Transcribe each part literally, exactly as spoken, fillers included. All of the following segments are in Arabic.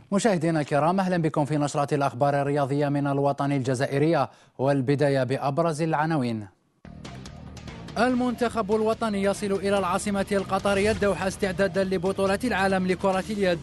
مشاهدينا الكرام، أهلا بكم في نشرة الأخبار الرياضية من الوطن الجزائرية، والبداية بأبرز العناوين. المنتخب الوطني يصل إلى العاصمة القطرية الدوحة استعدادا لبطولة العالم لكرة اليد.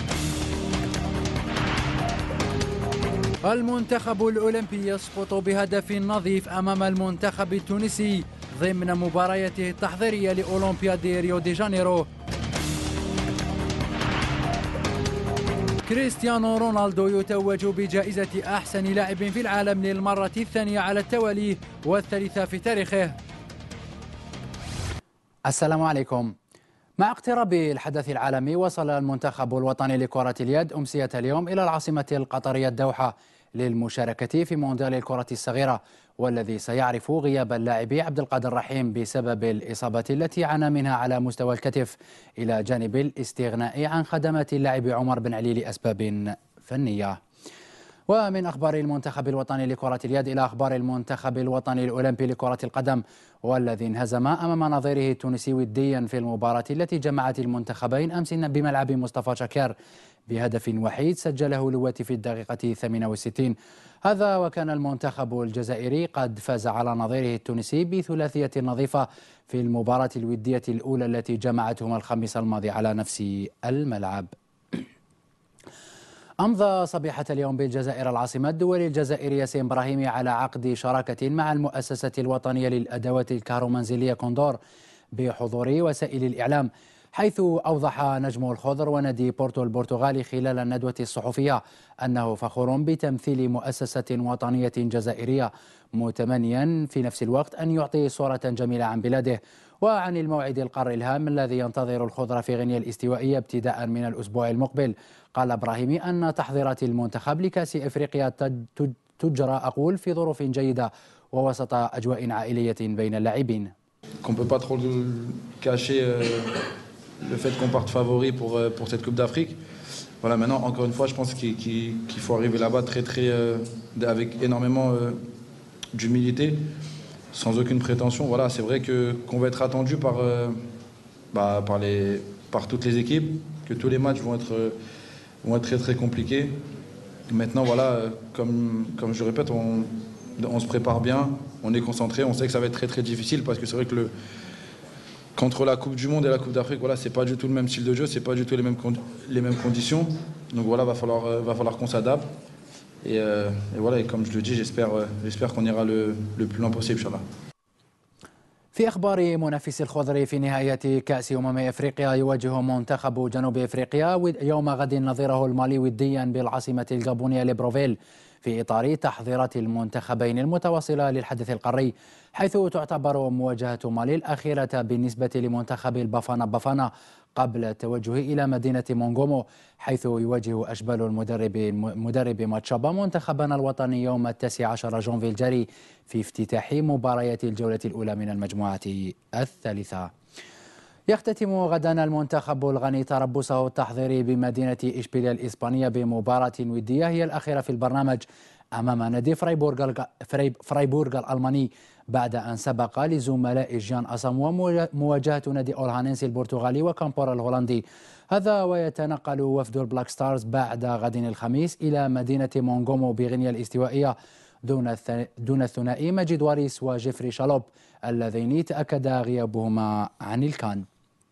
المنتخب الأولمبي يسقط بهدف نظيف أمام المنتخب التونسي ضمن مبارياته التحضيرية لأولمبياد ريو دي جانيرو. كريستيانو رونالدو يتوج بجائزة أحسن لاعب في العالم للمرة الثانية على التوالي والثالثة في تاريخه. السلام عليكم. مع اقتراب الحدث العالمي، وصل المنتخب الوطني لكرة اليد أمسية اليوم إلى العاصمة القطرية الدوحة للمشاركة في مونديال الكرة الصغيرة، والذي سيعرف غياب اللاعب عبد القادر رحيم بسبب الإصابة التي عانى منها على مستوى الكتف، إلى جانب الاستغناء عن خدمات اللاعب عمر بن علي لأسباب فنية. ومن أخبار المنتخب الوطني لكرة اليد إلى أخبار المنتخب الوطني الأولمبي لكرة القدم، والذي انهزم أمام نظيره التونسي وديا في المباراة التي جمعت المنتخبين أمس بملعب مصطفى شاكر بهدف وحيد سجله لواتي في الدقيقة الثامنة والستين. هذا وكان المنتخب الجزائري قد فاز على نظيره التونسي بثلاثية نظيفة في المباراة الودية الأولى التي جمعتهما الخميس الماضي على نفس الملعب. أمضى صبيحة اليوم بالجزائر العاصمة الدولي الجزائري ياسين إبراهيمي على عقد شراكة مع المؤسسة الوطنية للأدوات الكهرومنزلية كوندور بحضور وسائل الإعلام، حيث أوضح نجم الخضر ونادي بورتو البرتغالي خلال الندوة الصحفية أنه فخور بتمثيل مؤسسة وطنية جزائرية، متمنيا في نفس الوقت أن يعطي صورة جميلة عن بلاده وعن الموعد القار الهام الذي ينتظر الخضر في غينيا الاستوائية ابتداء من الأسبوع المقبل. قال إبراهيمي أن تحضيرات المنتخب لكأس إفريقيا تجرى أقول في ظروف جيدة ووسط أجواء عائلية بين اللاعبين. Le fait qu'on parte favori pour, pour cette Coupe d'Afrique. Voilà, maintenant, encore une fois, je pense qu'il qu'il, qu'il faut arriver là-bas très, très, euh, avec énormément euh, d'humilité, sans aucune prétention. Voilà, c'est vrai que, qu'on va être attendu par, euh, bah, par, les, par toutes les équipes, que tous les matchs vont être, euh, vont être très, très compliqués. Maintenant, voilà, comme, comme je répète, on, on se prépare bien, on est concentré, on sait que ça va être très, très difficile parce que c'est vrai que le Contre la Coupe du Monde et la Coupe d'Afrique, voilà, c'est pas du tout le même style de jeu, c'est pas du tout les mêmes, les mêmes conditions. Donc voilà, va falloir, euh, va falloir qu'on s'adapte. Et, euh, et voilà, et comme je le dis, j'espère, euh, j'espère qu'on ira le, le plus loin possible, Inch'Allah. في أخبار منافس الخضر في نهاية كأس أمم إفريقيا، يواجه منتخب جنوب إفريقيا يوم غد نظيره المالي وديا بالعاصمة الغابونية ليبروفيل في إطار تحضيرات المنتخبين المتواصلة للحدث القاري، حيث تعتبر مواجهة مالي الأخيرة بالنسبة لمنتخب البافانا بافانا قبل التوجه إلى مدينة مونغومو، حيث يواجه أشبال المدرب مدرب ماتشابا منتخبنا الوطني يوم التاسع عشر جونفي الجاري في افتتاح مباريات الجولة الأولى من المجموعة الثالثة. يختتم غدا المنتخب الغني تربصه التحضيري بمدينة إشبيلية الإسبانية بمباراة ودية هي الأخيرة في البرنامج أمام نادي فرايبورغ فرايبورغ الألماني، بعد أن سبق لزملاء جيان أساموا مواجهة نادي أورهانينسي البرتغالي وكامبورا الهولندي. هذا ويتنقل وفد البلاك ستارز بعد غد الخميس إلى مدينة مونغومو بغينيا الاستوائية دون دون الثنائي ماجد واريس وجيفري شالوب اللذين تأكد غيابهما عن الكان.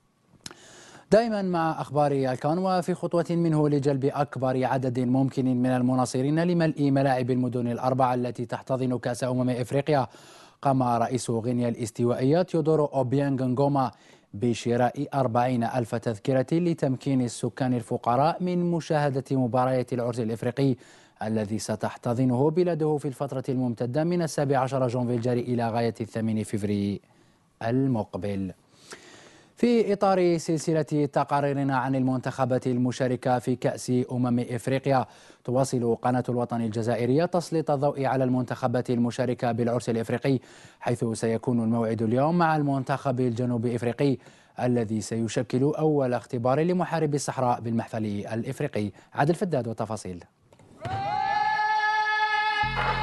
دائما مع أخبار الكان، وفي خطوة منه لجلب أكبر عدد ممكن من المناصرين لملء ملاعب المدن الأربعة التي تحتضن كأس أمم إفريقيا، قام رئيس غينيا الاستوائية تيودورو أوبيانغ نغوما بشراء أربعين ألف تذكرة لتمكين السكان الفقراء من مشاهدة مباريات العرس الإفريقي الذي ستحتضنه بلاده في الفترة الممتدة من السابع عشر جونفي الجاري إلى غاية الثامن فبراير المقبل. في إطار سلسلة تقاريرنا عن المنتخبات المشاركة في كأس أمم إفريقيا، تواصل قناة الوطن الجزائرية تسليط الضوء على المنتخبات المشاركة بالعرس الإفريقي، حيث سيكون الموعد اليوم مع المنتخب الجنوب إفريقي الذي سيشكل أول اختبار لمحاربي الصحراء بالمحفل الإفريقي. عادل فداد وتفاصيل.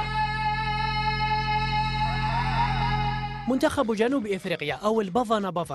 منتخب جنوب إفريقيا أو البافانا بافانا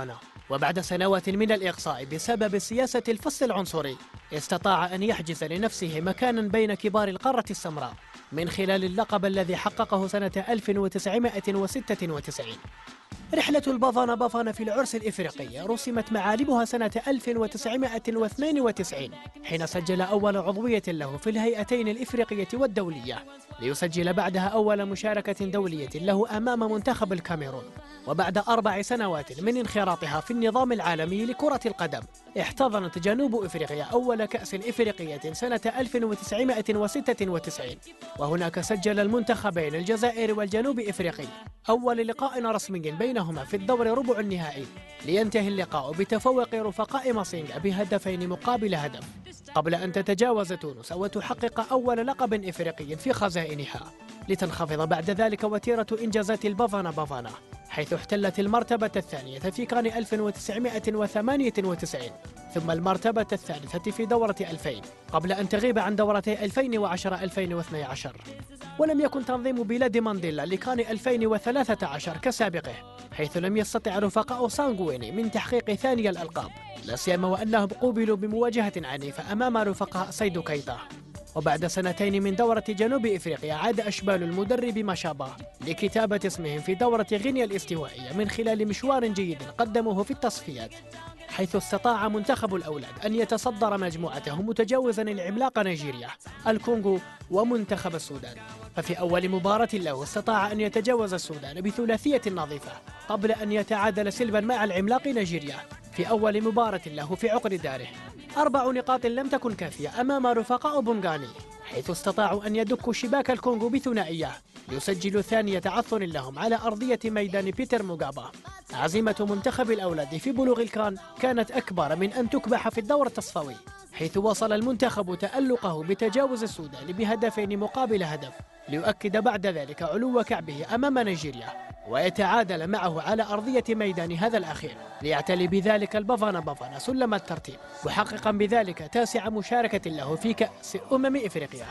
وبعد سنوات من الإقصاء بسبب سياسة الفصل العنصري استطاع أن يحجز لنفسه مكانا بين كبار القارة السمراء من خلال اللقب الذي حققه سنة ألف وتسعمائة وستة وتسعين. رحلة البافانا بافانا في العرس الإفريقي رسمت معالمها سنة ألف وتسعمائة واثنين وتسعين حين سجل أول عضوية له في الهيئتين الإفريقية والدولية، ليسجل بعدها أول مشاركة دولية له أمام منتخب الكاميرون. وبعد أربع سنوات من انخراطها في النظام العالمي لكرة القدم احتضنت جنوب إفريقيا أول كأس إفريقية سنة ألف وتسعمائة وستة وتسعين، وهناك سجل المنتخبين الجزائر والجنوب إفريقي أول لقاء رسمي بينهما في الدور ربع النهائي، لينتهي اللقاء بتفوق رفقاء ماسينغا بهدفين مقابل هدف، قبل أن تتجاوز تونس وتحقق أول لقب إفريقي في خزائنها، لتنخفض بعد ذلك وتيرة إنجازات البافانا بافانا، حيث احتلت المرتبة الثانية في كان ألف وتسعمائة وثمانية وتسعين، ثم المرتبة الثالثة في دورة ألفين، قبل أن تغيب عن دورتي ألفين وعشرة ألفين واثني عشر. ولم يكن تنظيم بلاد مانديلا لكان ألفين وثلاثة عشر كسابقه، حيث لم يستطع رفقاء سانغويني من تحقيق ثاني الألقاب، لا سيما وأنهم قوبلوا بمواجهة عنيفة أمام رفقاء سيدو كيتا. وبعد سنتين من دورة جنوب إفريقيا عاد أشبال المدرب ماشابا لكتابة اسمهم في دورة غينيا الاستوائية من خلال مشوار جيد قدموه في التصفيات، حيث استطاع منتخب الأولاد أن يتصدر مجموعته متجاوزا العملاق نيجيريا، الكونغو ومنتخب السودان. ففي أول مباراة له استطاع أن يتجاوز السودان بثلاثية نظيفة قبل أن يتعادل سلبا مع العملاق نيجيريا في أول مباراة له في عقر داره. أربع نقاط لم تكن كافية أمام رفقاء بونغاني، حيث استطاعوا أن يدكوا شباك الكونغو بثنائية ليسجلوا ثانية تعثر لهم على أرضية ميدان بيتر موغابا. عزيمة منتخب الأولاد في بلوغ الكان كانت أكبر من أن تكبح في الدور التصفوي، حيث وصل المنتخب تألقه بتجاوز السودان بهدفين مقابل هدف، ليؤكد بعد ذلك علو كعبه أمام نيجيريا ويتعادل معه على أرضية ميدان هذا الأخير، ليعتلي بذلك البافانا بافانا سلم الترتيب، محققا بذلك تاسع مشاركة له في كأس أمم إفريقيا.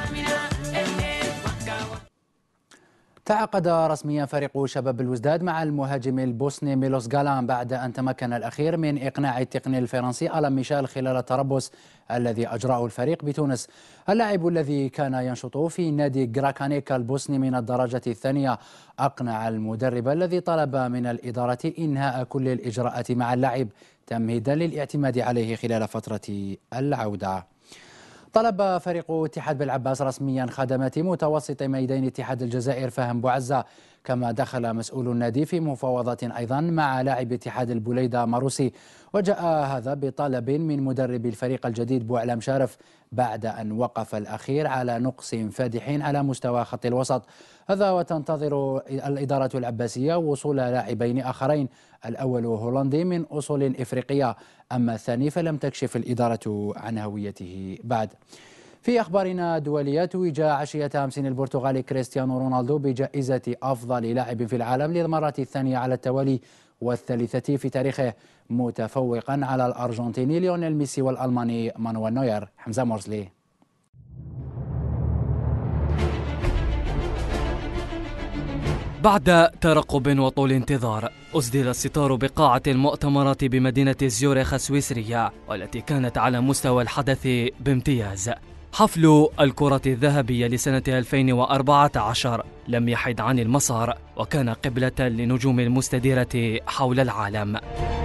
تعاقد رسميا فريق شباب الوزداد مع المهاجم البوسني ميلوس جالان بعد أن تمكن الأخير من إقناع التقني الفرنسي ألان ميشيل خلال التربص الذي أجراه الفريق بتونس. اللاعب الذي كان ينشط في نادي جراكانيكا البوسني من الدرجة الثانية أقنع المدرب الذي طلب من الإدارة إنهاء كل الإجراءات مع اللاعب تمهيدا للاعتماد عليه خلال فترة العودة. طلب فريق اتحاد بالعباس رسميا خدمات متوسط ميدان اتحاد الجزائر فهم بوعزة، كما دخل مسؤول النادي في مفاوضات أيضا مع لاعب اتحاد البوليدة ماروسي، وجاء هذا بطلب من مدرب الفريق الجديد بوعلام شارف بعد أن وقف الأخير على نقص فادح على مستوى خط الوسط. هذا وتنتظر الإدارة العباسية وصول لاعبين آخرين، الأول هولندي من أصول إفريقية، أما الثاني فلم تكشف الإدارة عن هويته بعد. في أخبارنا الدولية، توج عشية أمس البرتغالي كريستيانو رونالدو بجائزة أفضل لاعب في العالم للمرة الثانية على التوالي والثالثة في تاريخه، متفوقا على الأرجنتيني ليونيل ميسي والألماني مانويل نوير. حمزة مرزلي. بعد ترقب وطول انتظار أسدل الستار بقاعة المؤتمرات بمدينة زيورخ السويسرية، والتي كانت على مستوى الحدث بامتياز. حفل الكرة الذهبية لسنة ألفين وأربعة عشر لم يحد عن المسار، وكان قبلة لنجوم المستديرة حول العالم.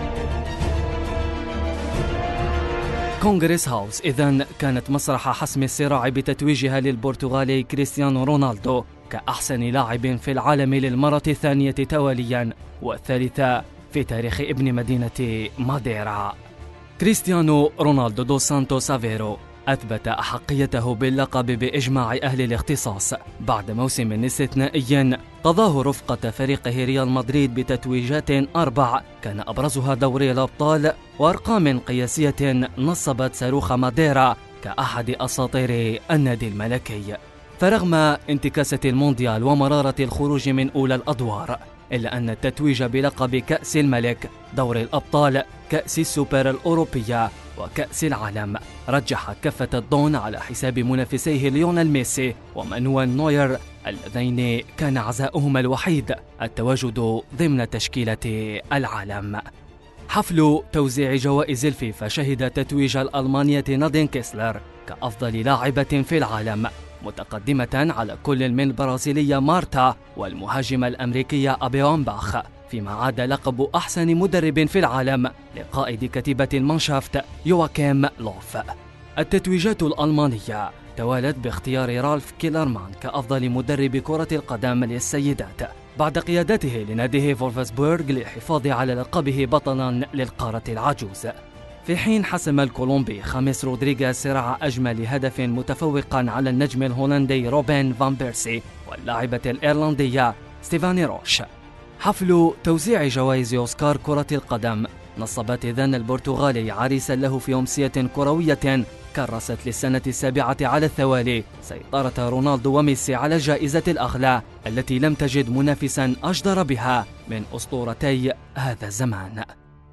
كونغرس هاوس إذن كانت مسرح حسم الصراع بتتويجها للبرتغالي كريستيانو رونالدو كأحسن لاعب في العالم للمرة الثانية تواليا والثالثة في تاريخ ابن مدينة ماديرا. كريستيانو رونالدو دو سانتوس أفيرو أثبت أحقيته باللقب بإجماع أهل الاختصاص بعد موسم استثنائي قضاه رفقة فريقه ريال مدريد بتتويجات أربع كان أبرزها دوري الأبطال وأرقام قياسية نصبت صاروخ ماديرا كأحد أساطير النادي الملكي. فرغم انتكاسة المونديال ومرارة الخروج من أولى الأدوار، إلا أن التتويج بلقب كأس الملك، دوري الأبطال، كأس السوبر الأوروبية وكأس العالم رجح كفة الضون على حساب منافسيه ليونيل ميسي ومانويل نوير، اللذين كان عزاؤهما الوحيد التواجد ضمن تشكيلة العالم. حفل توزيع جوائز الفيفا شهد تتويج الألمانية نادين كيسلر كأفضل لاعبة في العالم، متقدمة على كل من البرازيلية مارتا والمهاجمة الأمريكية أبي وامباخ، فيما عاد لقب أحسن مدرب في العالم لقائد كتيبة المانشافت يواكيم لوف. التتويجات الألمانية توالت باختيار رالف كيلرمان كأفضل مدرب كرة القدم للسيدات بعد قيادته لناديه فولفسبورغ للحفاظ على لقبه بطلا للقارة العجوز، في حين حسم الكولومبي خامس رودريغيز صراع أجمل هدف متفوقا على النجم الهولندي روبن فان بيرسي واللاعبة الإيرلندية ستيفاني روش. حفل توزيع جوائز أوسكار كرة القدم نصبت إذن البرتغالي عريسا له في أمسية كروية كرست للسنة السابعة على التوالي سيطرة رونالدو وميسي على جائزة الأغلى التي لم تجد منافسا أجدر بها من أسطورتي هذا الزمان.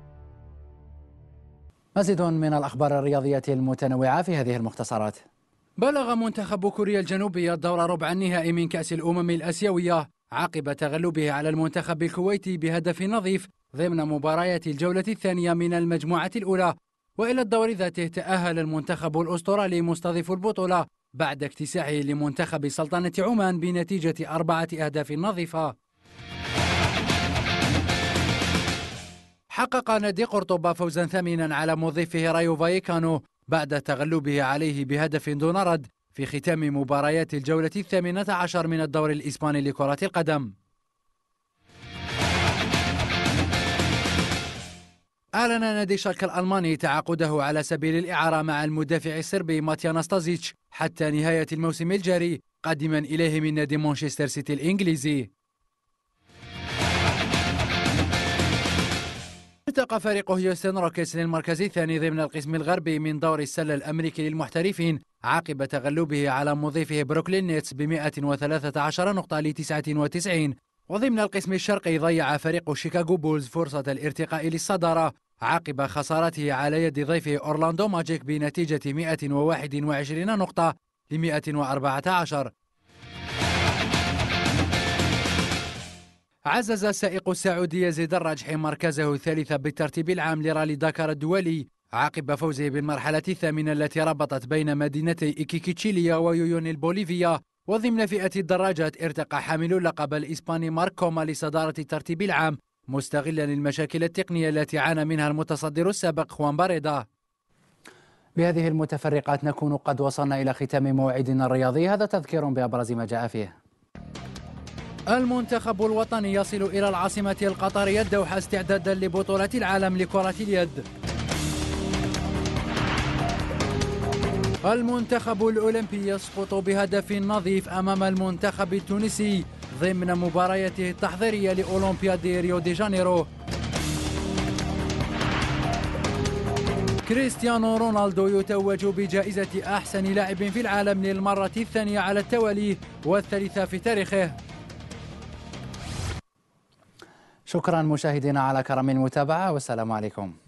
مزيد من الأخبار الرياضية المتنوعة في هذه المختصرات. بلغ منتخب كوريا الجنوبية الدور ربع النهائي من كأس الأمم الآسيوية عقب تغلبه على المنتخب الكويتي بهدف نظيف ضمن مباريات الجولة الثانية من المجموعة الأولى. وإلى الدور ذاته تأهل المنتخب الأسترالي مستضيف البطولة بعد اكتساحه لمنتخب سلطنة عمان بنتيجة أربعة أهداف نظيفة. حقق نادي قرطبة فوزا ثمينا على مضيفه رايو فايكانو بعد تغلبه عليه بهدف دون رد في ختام مباريات الجولة الثامنة عشر من الدور الإسباني لكرة القدم. أعلن نادي شالكة الألماني تعاقده على سبيل الإعارة مع المدافع الصربي ماتيا ناستازيتش حتى نهاية الموسم الجاري، قادما إليه من نادي مانشستر سيتي الإنجليزي. التقى فريق هيوستن روكيتس للمركز الثاني ضمن القسم الغربي من دور السلة الأمريكي للمحترفين عقب تغلبه على مضيفه بروكلين نيتس ب مئة وثلاثة عشر نقطة لتسعة وتسعين. وضمن القسم الشرقي ضيع فريق شيكاغو بولز فرصة الارتقاء للصدارة عقب خسارته على يد ضيفه أورلاندو ماجيك بنتيجة مئة وواحد وعشرين نقطة ل مئة وأربعة عشر. عزز السائق السعودي يزيد الراجحي مركزه الثالث بالترتيب العام لرالي داكار الدولي عقب فوزه بالمرحلة الثامنة التي ربطت بين مدينتي إيكيكيتشيليا ويويون البوليفيا. وضمن فئة الدراجات ارتقى حامل اللقب الإسباني مارك كوما لصدارة الترتيب العام مستغلا المشاكل التقنية التي عانى منها المتصدر السابق خوان باريدا. بهذه المتفرقات نكون قد وصلنا إلى ختام موعدنا الرياضي، هذا تذكير بأبرز ما جاء فيه. المنتخب الوطني يصل إلى العاصمة القطرية الدوحة استعدادا لبطولة العالم لكرة اليد. المنتخب الأولمبي يسقط بهدف نظيف أمام المنتخب التونسي ضمن مبارياته التحضيرية لأولمبياد ريو دي جانيرو. كريستيانو رونالدو يتوج بجائزة أحسن لاعب في العالم للمرة الثانية على التوالي والثالثة في تاريخه. شكرا مشاهدينا على كرم المتابعة والسلام عليكم.